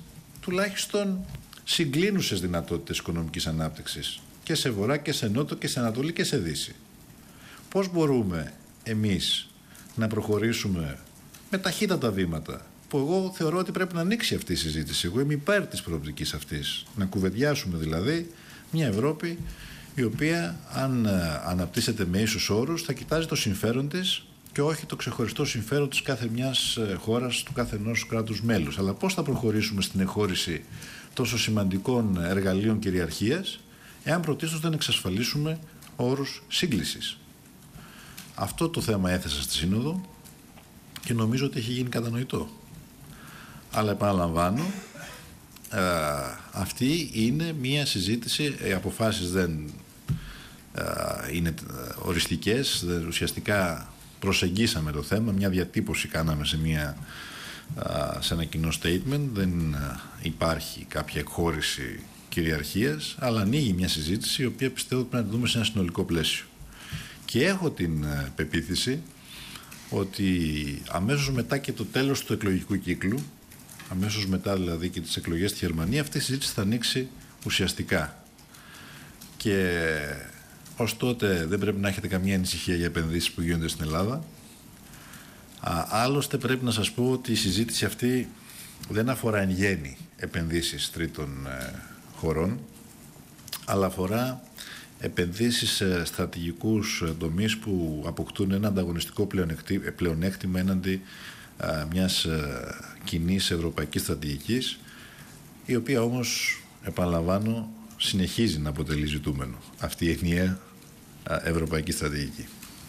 τουλάχιστον συγκλίνουσες δυνατότητες οικονομικής ανάπτυξης και σε βορρά και σε νότο και σε ανατολή και σε δύση. Πώς μπορούμε εμείς να προχωρήσουμε με ταχύτατα βήματα, που εγώ θεωρώ ότι πρέπει να ανοίξει αυτή η συζήτηση. Εγώ είμαι υπέρ της προοπτικής αυτής. Να κουβεντιάσουμε δηλαδή μια Ευρώπη η οποία, αν αναπτύσσεται με ίσους όρους, θα κοιτάζει το συμφέρον της και όχι το ξεχωριστό συμφέρον της κάθε μιας χώρας, του κάθε ενός κράτους μέλους. Αλλά πώς θα προχωρήσουμε στην εκχώρηση τόσο σημαντικών εργαλείων κυριαρχίας, εάν πρωτίστως δεν εξασφαλίσουμε όρους σύγκλησης. Αυτό το θέμα έθεσα στη Σύνοδο και νομίζω ότι έχει γίνει κατανοητό. Αλλά επαναλαμβάνω, ε, αυτή είναι μία συζήτηση, οι αποφάσεις δεν ε, είναι οριστικές, δεν, ουσιαστικά προσεγγίσαμε το θέμα, μια διατύπωση κάναμε σε, μια, ε, σε ένα κοινό statement, δεν ε, υπάρχει κάποια εκχώρηση κυριαρχίας, αλλά ανοίγει μια συζήτηση η οποία πιστεύω πρέπει να τη δούμε σε ένα συνολικό πλαίσιο. Και έχω την ε, πεποίθηση ότι αμέσως μετά και το τέλος του εκλογικού κύκλου, αμέσως μετά δηλαδή και τις εκλογές στη Γερμανία, αυτή η συζήτηση θα ανοίξει ουσιαστικά. Και ως τότε δεν πρέπει να έχετε καμία ανησυχία για επενδύσεις που γίνονται στην Ελλάδα. Α, άλλωστε πρέπει να σας πω ότι η συζήτηση αυτή δεν αφορά εν γέννη επενδύσεις τρίτων ε, χωρών, αλλά αφορά επενδύσεις σε στρατηγικούς τομείς που αποκτούν ένα ανταγωνιστικό πλεονέκτημα έναντι α, μιας α, κοινής ευρωπαϊκής στρατηγικής, η οποία όμως, επαναλαμβάνω, συνεχίζει να αποτελεί ζητούμενο αυτή η ενιαία α, ευρωπαϊκή στρατηγική.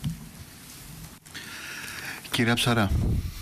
Κυρία Ψαρά.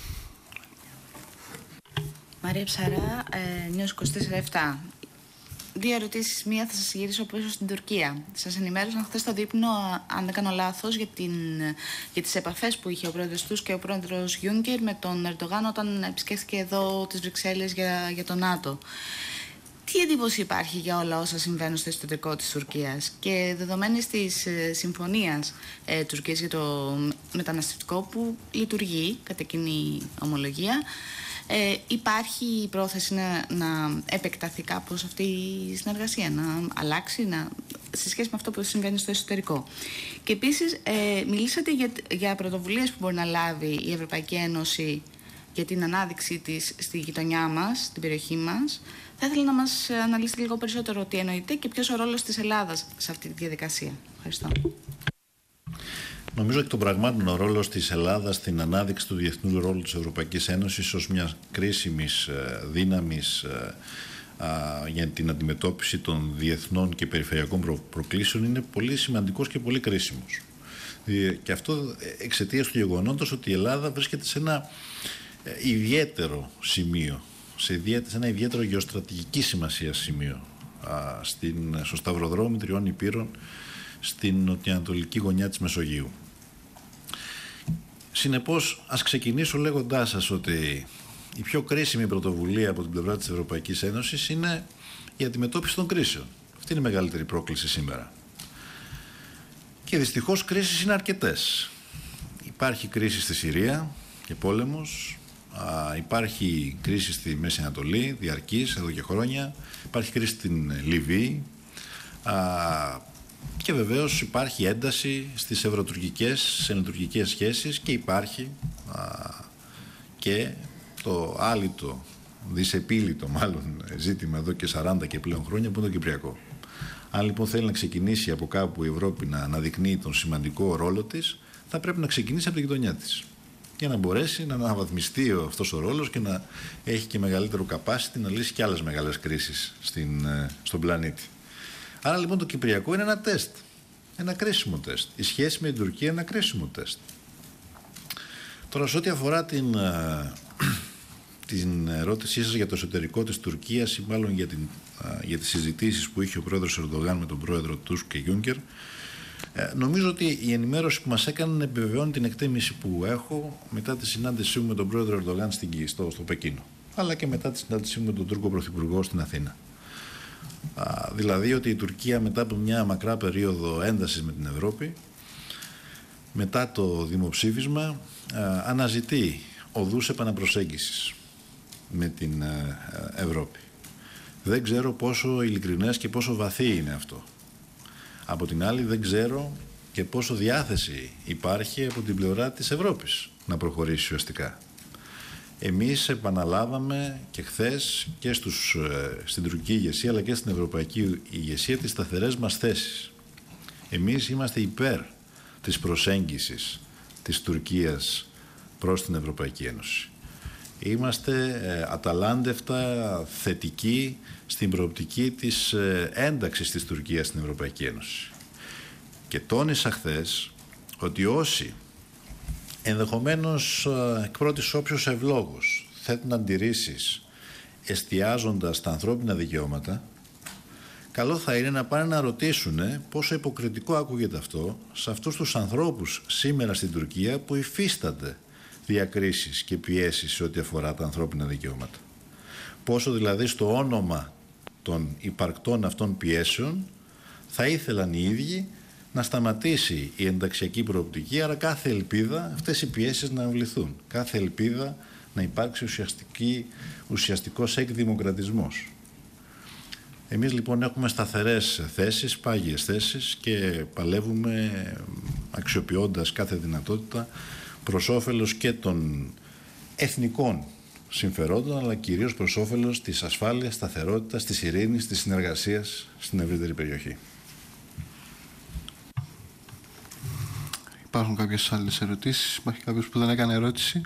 Μαρία Ψαρά, ε, News είκοσι τέσσερα επτά. Δύο ερωτήσεις. Μία θα σας γυρίσω πίσω στην Τουρκία. Σας ενημέρωσαν χθες στο δείπνο, αν δεν κάνω λάθος, για, την, για τις επαφές που είχε ο πρόεδρος Τούσκ και ο πρόεδρος Γιούνκερ με τον Ερντογάν όταν επισκέφθηκε εδώ τις Βρυξέλλες για, για το ΝΑΤΟ. Τι εντύπωση υπάρχει για όλα όσα συμβαίνουν στο εσωτερικό της Τουρκίας και δεδομένης της ε, συμφωνίας ε, Τουρκίας για το μεταναστευτικό που λειτουργεί κατά κοινή ομολογία, Ε, υπάρχει πρόθεση να, να επεκταθεί κάπως αυτή η συνεργασία, να αλλάξει να, σε σχέση με αυτό που συμβαίνει στο εσωτερικό. Και επίσης ε, μιλήσατε για, για πρωτοβουλίες που μπορεί να λάβει η Ευρωπαϊκή Ένωση για την ανάδειξή της στη γειτονιά μας, στην περιοχή μας. Θα ήθελα να μας αναλύσετε λίγο περισσότερο τι εννοείται και ποιος ο ρόλος της Ελλάδας σε αυτή τη διαδικασία. Ευχαριστώ. Νομίζω ότι των πραγμάτων ο ρόλος της Ελλάδας στην ανάδειξη του διεθνού ρόλου της Ευρωπαϊκής Ένωσης ως μια κρίσιμης δύναμης για την αντιμετώπιση των διεθνών και περιφερειακών προ- προκλήσεων είναι πολύ σημαντικός και πολύ κρίσιμος. Και αυτό εξαιτίας του γεγονότος ότι η Ελλάδα βρίσκεται σε ένα ιδιαίτερο σημείο, σε, ιδιαίτερο, σε ένα ιδιαίτερο γεωστρατηγική σημασία σημείο, στην, στο σταυροδρόμι τριών υπήρων, στην νοτιοανατολική γωνιά της Μεσογείου. Συνεπώς, ας ξεκινήσω λέγοντάς σας ότι η πιο κρίσιμη πρωτοβουλία από την πλευρά της Ευρωπαϊκής Ένωσης είναι η αντιμετώπιση των κρίσεων. Αυτή είναι η μεγαλύτερη πρόκληση σήμερα. Και δυστυχώς κρίσεις είναι αρκετές. Υπάρχει κρίση στη Συρία και πόλεμος, α, υπάρχει κρίση στη Μέση Ανατολή, διαρκής εδώ και χρόνια, υπάρχει κρίση στην Λιβύη, α, και βεβαίως υπάρχει ένταση στις ευρωτουρκικές, ενωτουρκικές σχέσεις και υπάρχει α, και το άλυτο, δυσεπίλητο μάλλον ζήτημα εδώ και σαράντα και πλέον χρόνια που είναι το Κυπριακό. Αν λοιπόν θέλει να ξεκινήσει από κάπου η Ευρώπη να αναδεικνύει τον σημαντικό ρόλο της, θα πρέπει να ξεκινήσει από τη γειτονιά της. Για να μπορέσει να αναβαθμιστεί αυτός ο ρόλος και να έχει και μεγαλύτερο capacity να λύσει και άλλες μεγάλες κρίσεις στην, στον πλανήτη. Άρα λοιπόν το Κυπριακό είναι ένα τεστ, ένα κρίσιμο τεστ. Η σχέση με την Τουρκία είναι ένα κρίσιμο τεστ. Τώρα, σε ό,τι αφορά την, την ερώτησή σας για το εσωτερικό της Τουρκίας ή μάλλον για, την, για τις συζητήσεις που είχε ο πρόεδρος Ερντογάν με τον πρόεδρο Τούσκ και Γιούνκερ, νομίζω ότι η ενημέρωση που μας έκανε επιβεβαιώνει την εκτίμηση που έχω μετά τη συνάντησή μου με τον πρόεδρο Ερντογάν στο, στο Πεκίνο, αλλά και μετά τη συνάντησή μου με τον Τούρκο Πρωθυπουργό στην Αθήνα. Α, δηλαδή ότι η Τουρκία μετά από μια μακρά περίοδο έντασης με την Ευρώπη, μετά το δημοψήφισμα, α, αναζητεί οδούς επαναπροσέγγισης με την α, Ευρώπη. Δεν ξέρω πόσο ειλικρινές και πόσο βαθύ είναι αυτό. Από την άλλη δεν ξέρω και πόσο διάθεση υπάρχει από την πλευρά της Ευρώπης να προχωρήσει ουσιαστικά. Εμείς επαναλάβαμε και χθες και στους, στην τουρκική ηγεσία αλλά και στην ευρωπαϊκή ηγεσία τις σταθερές μας θέσεις. Εμείς είμαστε υπέρ της προσέγγισης της Τουρκίας προς την Ευρωπαϊκή Ένωση. Είμαστε ε, αταλάντευτα θετικοί στην προοπτική της ε, ένταξης της Τουρκίας στην Ευρωπαϊκή Ένωση. Και τόνισα χθες ότι όσοι ενδεχομένως ε, εκ πρώτης όψεως ευλόγους θέτουν αντιρρήσεις εστιάζοντας στα ανθρώπινα δικαιώματα, καλό θα είναι να πάνε να ρωτήσουν πόσο υποκριτικό ακούγεται αυτό σε αυτούς τους ανθρώπους σήμερα στην Τουρκία που υφίστανται διακρίσεις και πιέσεις σε ό,τι αφορά τα ανθρώπινα δικαιώματα. Πόσο δηλαδή στο όνομα των υπαρκτών αυτών πιέσεων θα ήθελαν οι ίδιοι να σταματήσει η ενταξιακή προοπτική, άρα κάθε ελπίδα αυτές οι πιέσεις να αμβληθούν. Κάθε ελπίδα να υπάρξει ουσιαστική, ουσιαστικός εκδημοκρατισμός. Εμείς λοιπόν έχουμε σταθερές θέσεις, πάγιες θέσεις και παλεύουμε αξιοποιώντας κάθε δυνατότητα προς όφελος και των εθνικών συμφερόντων, αλλά κυρίως προς όφελος της ασφάλειας, σταθερότητας, της ειρήνης, της συνεργασίας στην ευρύτερη περιοχή. Υπάρχουν κάποιες άλλες ερωτήσεις? Υπάρχει κάποιος που δεν έκανε ερώτηση?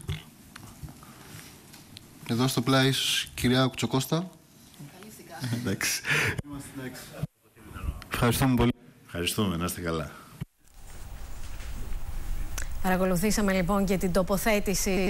Εδώ στο πλάι ίσως κυρία Κουτσοκώστα. Εντάξει. Ευχαριστούμε πολύ. Ευχαριστούμε, να είστε καλά. Παρακολουθήσαμε λοιπόν και την τοποθέτηση